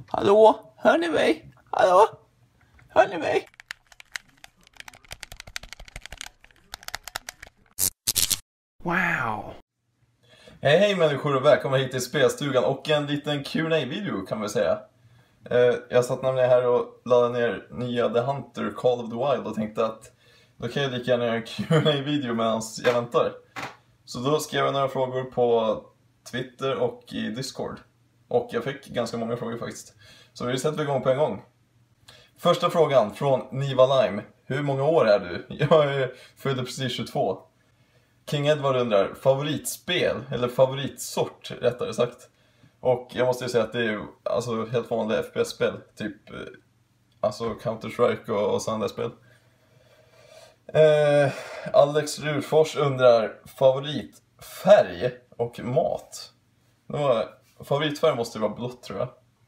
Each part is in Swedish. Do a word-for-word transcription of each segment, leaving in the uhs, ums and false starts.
Hallå? Hör ni mig? Hallå? Hör ni mig? Wow! Hej hej människor och välkomna hit till spelstugan och en liten Q and A-video kan man säga. eh, Jag satt nämligen här och laddade ner nya The Hunter Call of the Wild och tänkte att då kan jag lika gärna göra en Q and A-video medan jag väntar. Så då skrev jag några frågor på Twitter och i Discord. Och jag fick ganska många frågor faktiskt. Så vi sätter igång på en gång. Första frågan från Niva Lime. Hur många år är du? Jag är född precis tjugotvå. King Edward undrar, favoritspel, eller favoritsort rättare sagt. Och jag måste ju säga att det är alltså helt vanliga F P S-spel. Typ alltså Counter-Strike och, och sådana där spel. Eh, Alex Rurfors undrar, favoritfärg och mat. Var, favoritfärg måste ju vara blått tror jag.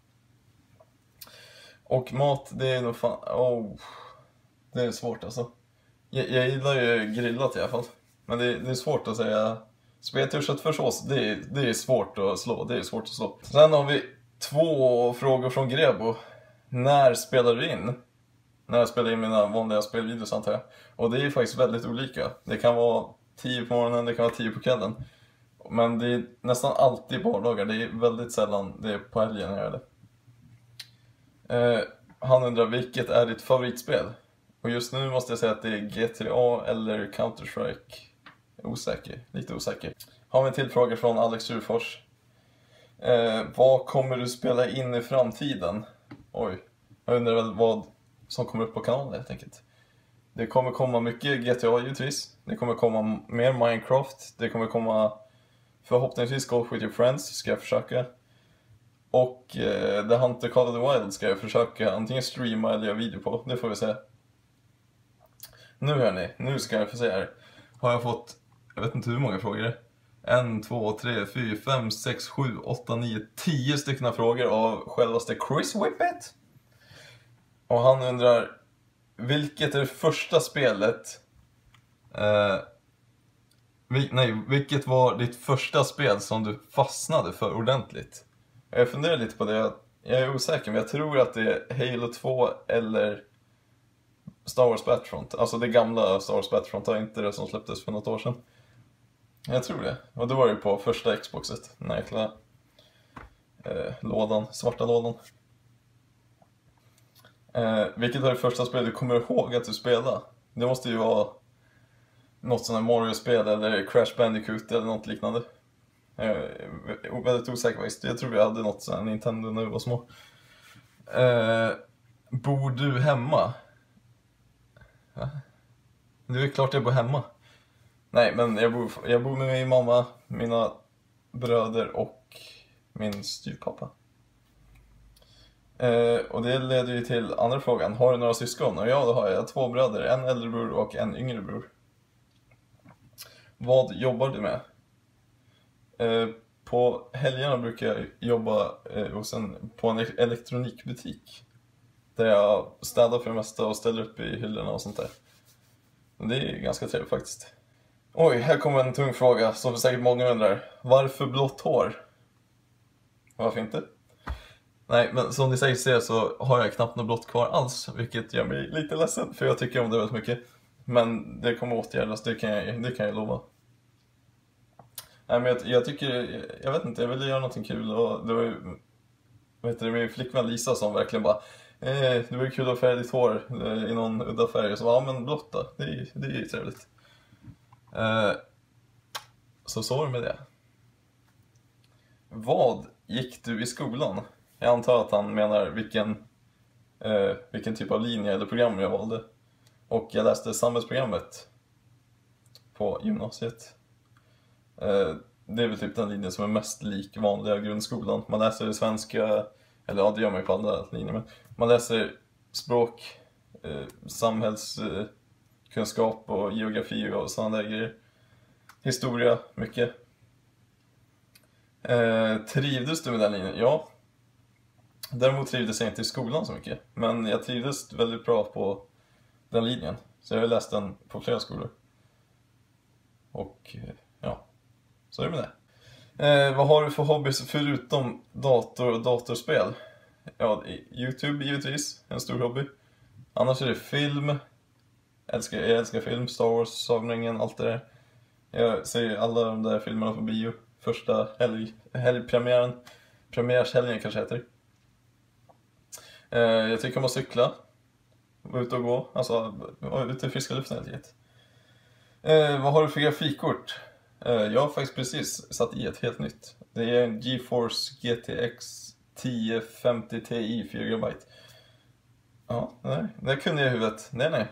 Och mat, det är nog fan, oh, det är svårt alltså. Jag, jag gillar ju grillat i alla fall. Men det, det är svårt att säga. Speltur köttfärssås, det, är, det är svårt att slå. Det är svårt att slå. Sen har vi två frågor från Grebo. När spelar du in? När jag spelar in mina vanliga spelvideos antar jag. Och det är faktiskt väldigt olika. Det kan vara tio på morgonen, det kan vara tio på kvällen. Men det är nästan alltid på vardagar. Det är väldigt sällan det är på helgen jag gör det. Eh, han undrar, vilket är ditt favoritspel? Och just nu måste jag säga att det är G T A eller Counter-Strike. Osäker, lite osäker. Har vi en till fråga från Alex Rurfors. Eh, vad kommer du spela in i framtiden? Oj, jag undrar väl vad som kommer upp på kanalen helt enkelt. Det kommer komma mycket G T A givetvis. Det kommer komma mer Minecraft. Det kommer komma förhoppningsvis Golf with your friends ska jag försöka. Och eh, The Hunter Call of the Wild ska jag försöka antingen streama eller göra video på. Det får vi se. Nu hörni, nu ska jag få se här. Har jag fått, jag vet inte hur många frågor det är. En, två, tre, fyra, fem, sex, sju, åtta, nio, tio stycken frågor av självaste Chris Whippet. Och han undrar, vilket är det första spelet? Eh, vil, nej, vilket var ditt första spel som du fastnade för ordentligt? Jag funderar lite på det. Jag, jag är osäker, men jag tror att det är Halo två eller Star Wars Battlefront. Alltså det gamla Star Wars Battlefront, inte det som släpptes för något år sedan. Jag tror det. Och då var det på första Xboxet. Den här jäkla eh, lådan, svarta lådan. Eh, vilket var det första spel du kommer ihåg att du spelade? Det måste ju vara något sånt här Mario-spel eller Crash Bandicoot eller något liknande. Jag är väldigt osäker faktiskt. Jag tror vi hade något sånt här Nintendo när vi var små. Eh, bor du hemma? Ja. Det är klart jag bor hemma. Nej, men jag bor, jag bor med min mamma, mina bröder och min styvpappa. Eh, och det leder ju till andra frågan. Har du några syskon? Och ja, det har jag. Jag har två bröder. En äldre bror och en yngre bror. Vad jobbar du med? Eh, på helgerna brukar jag jobba eh, hos en, på en elektronikbutik. Där jag städar för det mesta och ställer upp i hyllorna och sånt där. Det är ganska trevligt faktiskt. Oj, här kommer en tung fråga som säkert många undrar. Varför blått hår? Varför inte? Nej, men som ni säkert ser så har jag knappt något blått kvar alls. Vilket gör mig lite ledsen, för jag tycker om det väldigt mycket. Men det kommer åtgärdas, det kan jag, det kan jag lova. Nej, men jag, jag tycker, jag vet inte, jag ville göra någonting kul. Och det var ju, vet du, min flickvän Lisa som verkligen bara... Eh, det var ju kul att färga ditt hår i någon udda färg. Så ja, men blått då, det är, det är ju trevligt. Eh, så så är det med det. Vad gick du i skolan? Jag antar att han menar vilken, eh, vilken typ av linje eller program jag valde. Och jag läste samhällsprogrammet på gymnasiet. Eh, det är väl typ den linjen som är mest lik vanliga grundskolan. Man läser det svenska, eller ja, det gör man ju på alla linjer. Men man läser språk, eh, samhällskunskap eh, och geografi och sådana där grejer. Historia, mycket. Eh, trivdes du med den linjen? Ja. Däremot trivdes jag inte i skolan så mycket. Men jag trivdes väldigt bra på den linjen. Så jag har läst den på flera skolor. Och ja, så är det med det. Eh, vad har du för hobbys förutom dator och datorspel? ja, YouTube givetvis, en stor hobby. Annars är det film. Jag älskar, jag älskar film, Star Wars, Sagan om ringen, allt det där. Jag ser alla de där filmerna på bio. Första helg, helgpremiären. Premiärshelgen kanske heter. Eh, jag tycker om att cykla. Vara ute och gå. Alltså, vara ute i friska luften helt enkelt. Eh, vad har du för grafikkort? Eh, jag har faktiskt precis satt i ett helt nytt. Det är en GeForce G T X tio femtio Ti fyra gigabyte. Ja, nej, det kunde jag i huvudet. Nej, nej.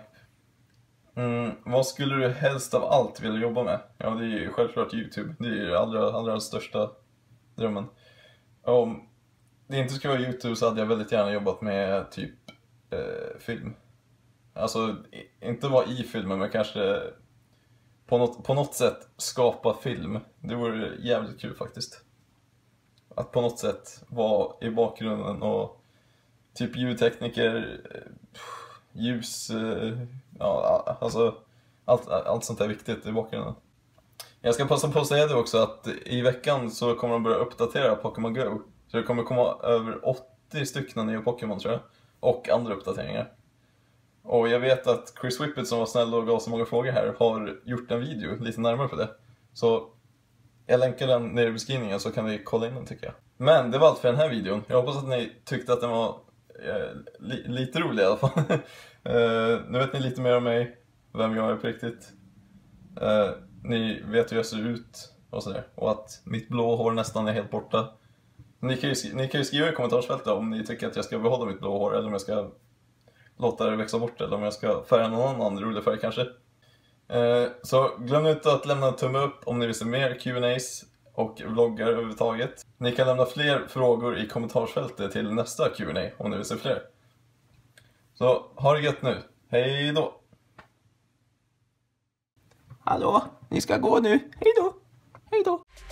Mm, vad skulle du helst av allt vilja jobba med? Ja, det är ju självklart YouTube. Det är ju allra, allra största drömmen. Om det inte skulle vara YouTube så hade jag väldigt gärna jobbat med typ eh, film. Alltså, inte vara i filmen, men kanske på något, på något sätt skapa film. Det vore jävligt kul faktiskt. Att på något sätt vara i bakgrunden och typ ljudtekniker, ljus, ja, alltså allt, allt sånt där viktigt i bakgrunden. Jag ska passa på att säga det också att i veckan så kommer de börja uppdatera Pokémon Go. Så det kommer komma över åttio stycken nya Pokémon tror jag. Och andra uppdateringar. Och jag vet att Chris Whippet som var snäll och gav så många frågor här har gjort en video lite närmare på det. Så jag länkar den nere i beskrivningen så kan ni kolla in den tycker jag. Men det var allt för den här videon. Jag hoppas att ni tyckte att den var eh, li lite rolig i alla fall. eh, nu vet ni lite mer om mig, vem jag är på riktigt. Eh, ni vet hur jag ser ut och sådär. Och att mitt blå hår nästan är helt borta. Ni kan, ju, ni kan ju skriva i kommentarsfältet om ni tycker att jag ska behålla mitt blå hår eller om jag ska låta det växa bort eller om jag ska färga någon annan rolig färg kanske. Eh, så glöm inte att lämna en tumme upp om ni vill se mer Q and A's och vloggar överhuvudtaget. Ni kan lämna fler frågor i kommentarsfältet till nästa Q and A om ni vill se fler. Så ha det gött nu. Hej då! Hallå, ni ska gå nu. Hej då. Hej då.